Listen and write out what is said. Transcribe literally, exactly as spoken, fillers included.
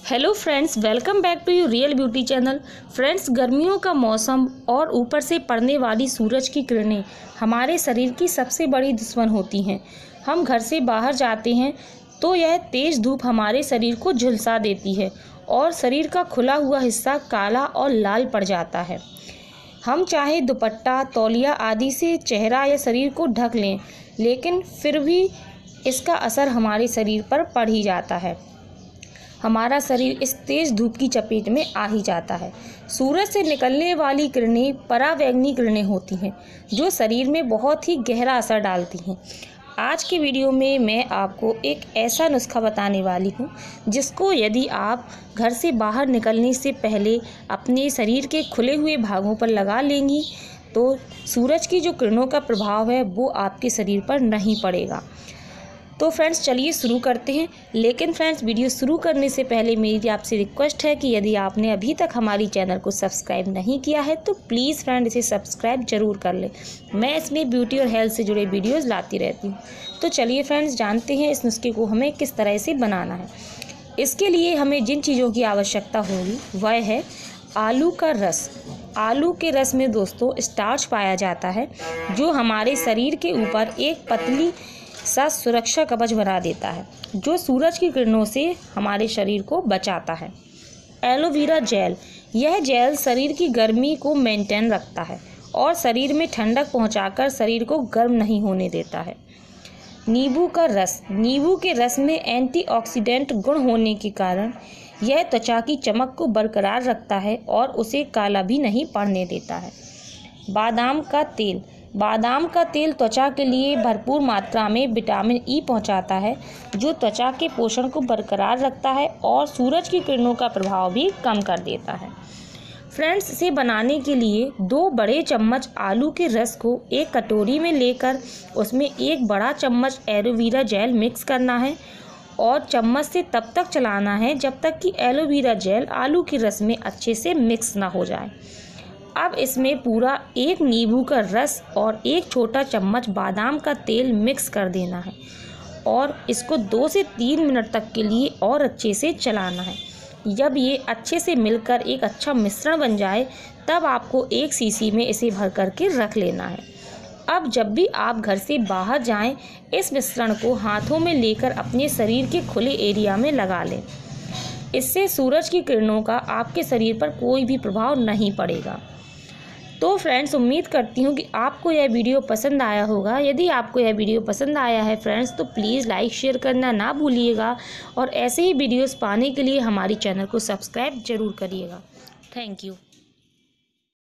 Hello friends, welcome back to you real beauty channel. Friends, गर्मियों का मौसम और ऊपर से पड़ने वाली सूरज की किरणें हमारे शरीर की सबसे बड़ी दुश्मन होती हैं। हम घर से बाहर जाते हैं तो यह तेज़ धूप हमारे शरीर को झुलसा देती है और शरीर का खुला हुआ हिस्सा काला और लाल पड़ जाता है। हम चाहे दुपट्टा, तौलिया आदि से चेहरा या शरीर को ढक लें, लेकिन फिर भी इसका असर हमारे शरीर पर पड़ ही जाता है। हमारा शरीर इस तेज़ धूप की चपेट में आ ही जाता है। सूरज से निकलने वाली किरणें परावैंगनी किरणें होती हैं, जो शरीर में बहुत ही गहरा असर डालती हैं। आज की वीडियो में मैं आपको एक ऐसा नुस्खा बताने वाली हूँ, जिसको यदि आप घर से बाहर निकलने से पहले अपने शरीर के खुले हुए भागों पर लगा लेंगी तो सूरज की जो किरणों का प्रभाव है वो आपके शरीर पर नहीं पड़ेगा। तो फ्रेंड्स, चलिए शुरू करते हैं। लेकिन फ्रेंड्स, वीडियो शुरू करने से पहले मेरी आपसे रिक्वेस्ट है कि यदि आपने अभी तक हमारी चैनल को सब्सक्राइब नहीं किया है तो प्लीज़ फ्रेंड इसे सब्सक्राइब जरूर कर लें। मैं इसमें ब्यूटी और हेल्थ से जुड़े वीडियोज़ लाती रहती हूँ। तो चलिए फ्रेंड्स, जानते हैं इस नुस्खे को हमें किस तरह से बनाना है। इसके लिए हमें जिन चीज़ों की आवश्यकता होगी वह है आलू का रस। आलू के रस में दोस्तों स्टार्च पाया जाता है, जो हमारे शरीर के ऊपर एक पतली सा सुरक्षा कवच बना देता है, जो सूरज की किरणों से हमारे शरीर को बचाता है। एलोवेरा जेल, यह जेल शरीर की गर्मी को मेंटेन रखता है और शरीर में ठंडक पहुंचाकर शरीर को गर्म नहीं होने देता है। नींबू का रस, नींबू के रस में एंटीऑक्सीडेंट गुण होने के कारण यह त्वचा की चमक को बरकरार रखता है और उसे काला भी नहीं पड़ने देता है। बादाम का तेल, बादाम का तेल त्वचा के लिए भरपूर मात्रा में विटामिन ई पहुंचाता है, जो त्वचा के पोषण को बरकरार रखता है और सूरज की किरणों का प्रभाव भी कम कर देता है। फ्रेंड्स, इसे बनाने के लिए दो बड़े चम्मच आलू के रस को एक कटोरी में लेकर उसमें एक बड़ा चम्मच एलोवेरा जेल मिक्स करना है और चम्मच से तब तक चलाना है जब तक कि एलोवेरा जेल आलू के रस में अच्छे से मिक्स ना हो जाए। अब इसमें पूरा एक नींबू का रस और एक छोटा चम्मच बादाम का तेल मिक्स कर देना है और इसको दो से तीन मिनट तक के लिए और अच्छे से चलाना है। जब ये अच्छे से मिलकर एक अच्छा मिश्रण बन जाए तब आपको एक शीशी में इसे भर करके रख लेना है। अब जब भी आप घर से बाहर जाएं, इस मिश्रण को हाथों में लेकर अपने शरीर के खुले एरिया में लगा लें। इससे सूरज की किरणों का आपके शरीर पर कोई भी प्रभाव नहीं पड़ेगा। तो फ्रेंड्स, उम्मीद करती हूँ कि आपको यह वीडियो पसंद आया होगा। यदि आपको यह वीडियो पसंद आया है फ्रेंड्स, तो प्लीज़ लाइक शेयर करना ना भूलिएगा और ऐसे ही वीडियोस पाने के लिए हमारी चैनल को सब्सक्राइब जरूर करिएगा। Thank you.